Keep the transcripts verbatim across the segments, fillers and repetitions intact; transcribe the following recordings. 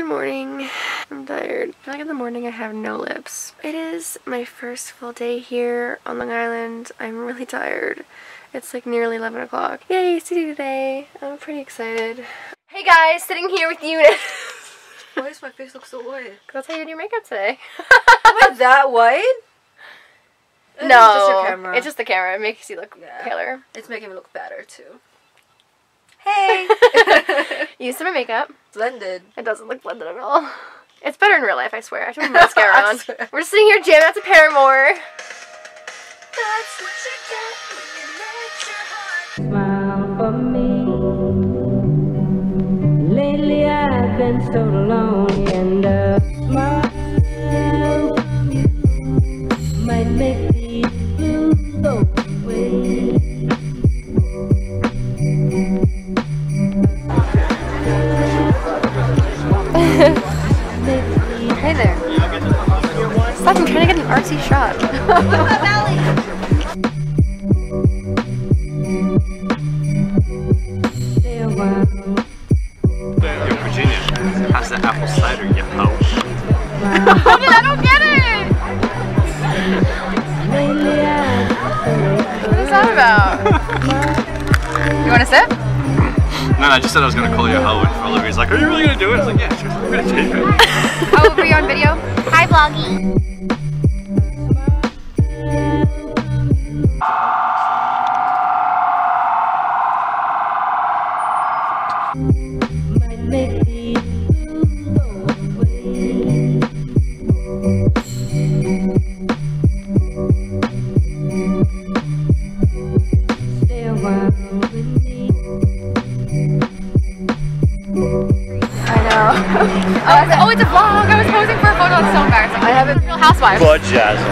Good morning. I'm tired. I feel like in the morning I have no lips. It is my first full day here on Long Island. I'm really tired. It's like nearly eleven o'clock. Yay, city today. I'm pretty excited. Hey guys, sitting here with you. Why does my face look so white? That's how you do your makeup today. Am I that white? No, it's just your camera. It's just the camera. It makes you look yeah. paler. It's making me look fatter too. Hey! Use some makeup. Blended. It doesn't look blended at all. It's better in real life, I swear. I should put mascara on. We're just sitting here jamming out to Paramore. That's what you get when you let your heart smile for me. Lately I've been so lonely, and a smile from you might make these blues go away. Hey there. Stop, I'm trying to get an artsy shot. Yo, Virginia, how's the apple cider, you hoe? I don't get it! What is that about? You want a sip? No, no, I just said I was gonna call you a hoe, and Olivia's like, are you really gonna do it? I was like, yeah, sure, I'm gonna take it. Oh, were you on video? Hi, vloggy. Oh, it's a vlog! I was posing for a photo. It's so embarrassing. I have a Real Housewives. Blood jazzle.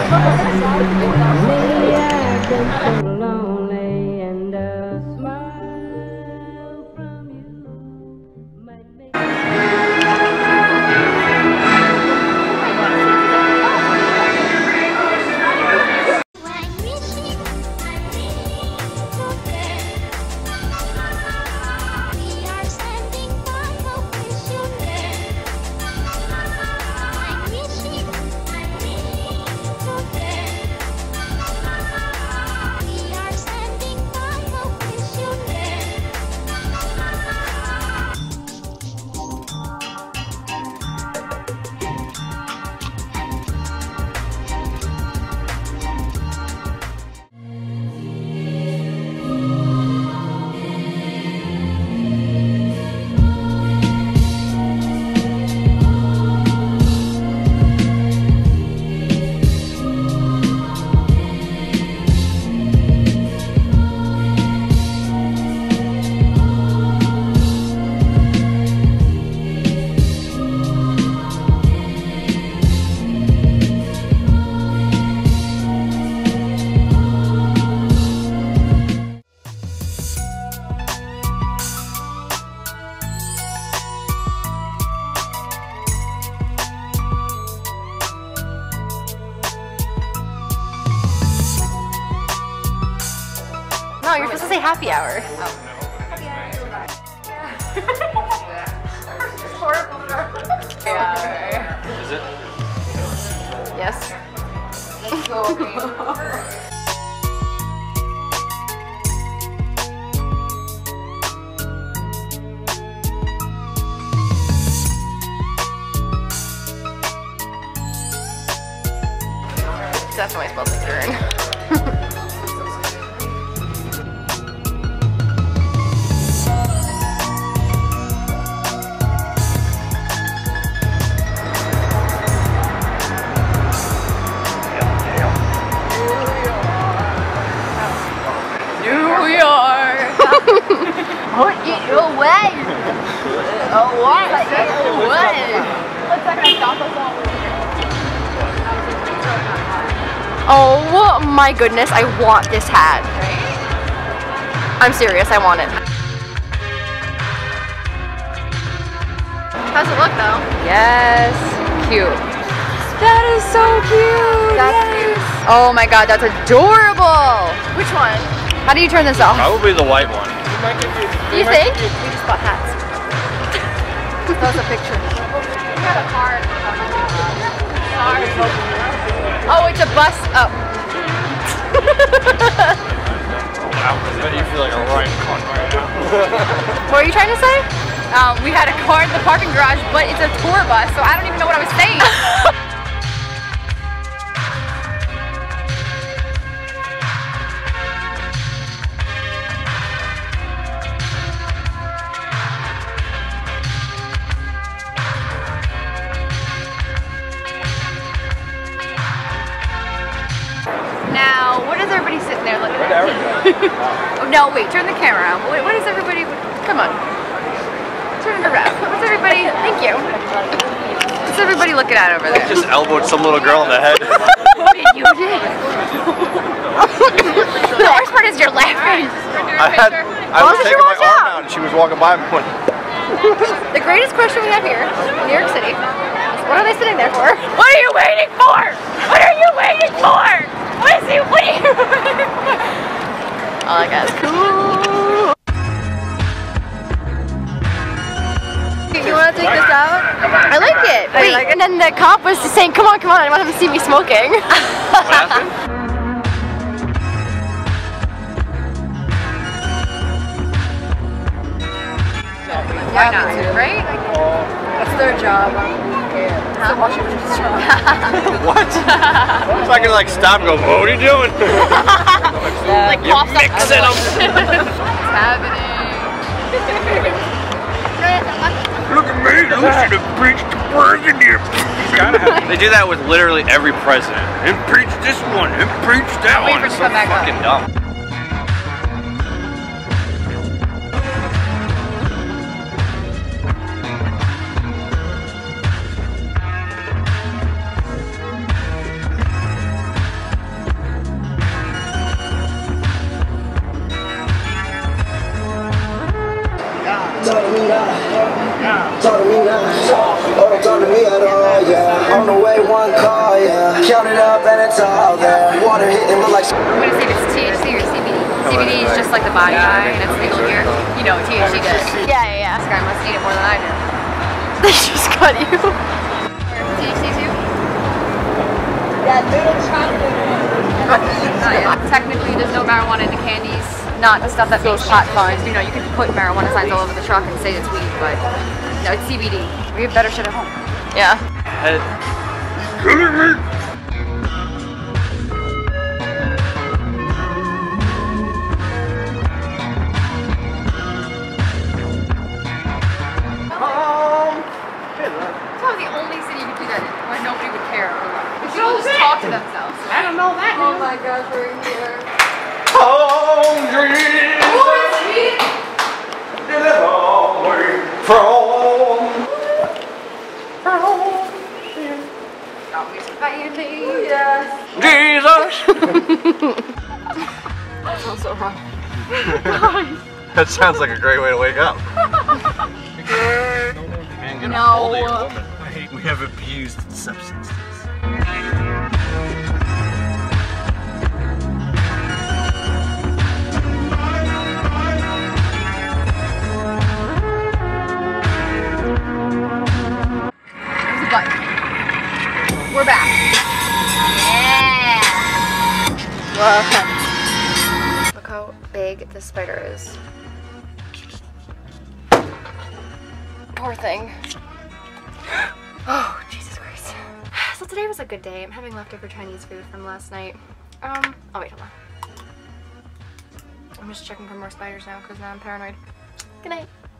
No, you're supposed to say happy hour. Oh. Happy hour. Horrible. Yeah. Is it? Yes. Let's go. Definitely smells like urine. Oh, eat your way! Oh, what? Eat your way! What's that gonna stop us all? Oh my goodness, I want this hat. I'm serious, I want it. How's it look though? Yes, cute. That is so cute! That's yes. cute. Oh my god, that's adorable! Which one? How do you turn this off? Probably the white one. Do you think? We just bought hats. That was a picture. Oh, it's a bus. Oh. Wow, I bet you feel like a right cunt right now. What were you trying to say? Um, we had a car in the parking garage, but it's a tour bus, so I don't even know what I was saying. Now, what is everybody sitting there looking at? Oh, no, wait, turn the camera around. Wait, what is everybody, come on. Turn it around. What's everybody, thank you. What's everybody looking at over there? Just elbowed some little girl in the head. You did. The worst part is you're laughing. I had, I was taking my arm out and she was walking by me. The greatest question we have here in New York City is what are they sitting there for? What are you waiting for? What are you waiting for? What is he, what are you waiting for? Oh, that guy's cool. You want to take this out? I like it. I Wait, like it. and then the cop was just saying, come on, come on, I want him to see me smoking. What happened? Why not, right? That's their job. It's the washing machine's job. What? So I can like stop and go, what are you doing? Like You're coughs up. mixing them. What's happening? Look at me, Lucy, impeach the president. They do that with literally every president. Impeach this one, impeach that Wait one. for it to It's so come back up. fucking dumb. Talk to me now. Talk to me now. Oh, don't talk to me at all, yeah. On the way, one call, yeah. Count it up and it's all there. Water hitting look like. I'm gonna see if it's T H C or C B D. C B D is just like the body dye and it's legal here. You know, T H C does. Yeah, yeah, This guy must need it more than I do. yeah. They just cut you. T H C too? That little chocolate. Not yet. Technically, there's no marijuana in the candies. Not the stuff that makes pot fun. You know, you can put marijuana signs all over the truck and say it's weed, but no, it's C B D. We have better shit at home. Yeah. Hey. It's probably the only city you could do that in where nobody would care. Because people just talk to themselves. I don't know that. Oh my gosh, we're here. Home dreams deliver away from Got me some baby. Yes. Jesus. That sounds so wrong. That sounds like a great way to wake up. Man, get a hold of your woman. We have abused substances. But we're back. Yeah. Whoa. Look how big this spider is. Poor thing. Oh, Jesus Christ. So today was a good day. I'm having leftover Chinese food from last night. Um, oh wait, hold on. I'm just checking for more spiders now because now I'm paranoid. Good night.